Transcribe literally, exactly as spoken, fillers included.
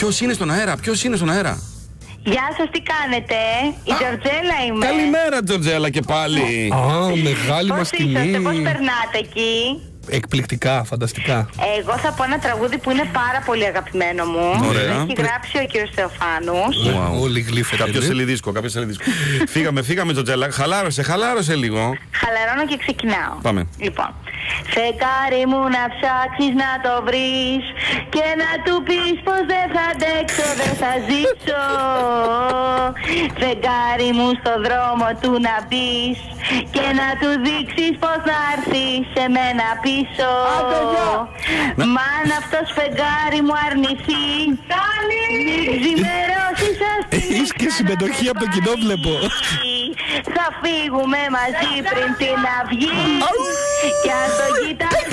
Ποιος είναι στον αέρα, ποιος είναι στον αέρα? Γεια σας, τι κάνετε? Η Τζορτζέλα είμαι. Καλημέρα, Τζορτζέλα, και πάλι. Α, μεγάλη μας Πώς είσαστε, τιμή. πώς περνάτε εκεί? Εκπληκτικά, φανταστικά. Εγώ θα πω ένα τραγούδι που είναι πάρα πολύ αγαπημένο μου. Ωραία. Έχει γράψει ο κύριος Θεοφάνους. Wow. Όλοι γλύφετε. Κάποιο σελιδίσκο, κάποιο σελιδίσκο. Φύγαμε, φύγαμε, Τζορτζέλα. Χαλάρωσε, χαλάρωσε λίγο. Χαλαρώνω και ξεκινάω. Πάμε. Λοιπόν. Φεγγάρι μου να ψάξεις να το βρεις και να του πεις πως δεν θα αντέξω, δεν θα ζήσω. Φεγγάρι μου στο δρόμο του να μπεις και να του δείξεις πως να έρθει σε μένα πίσω. Μα αν αυτός φεγγάρι μου αρνηθεί, μην ξημερώσεις αστυνομία. Έχεις και συμμετοχή από το κοινό, βλέπω. Θα φύγουμε μαζί πριν την αυγή. Κι αν το κοιτάς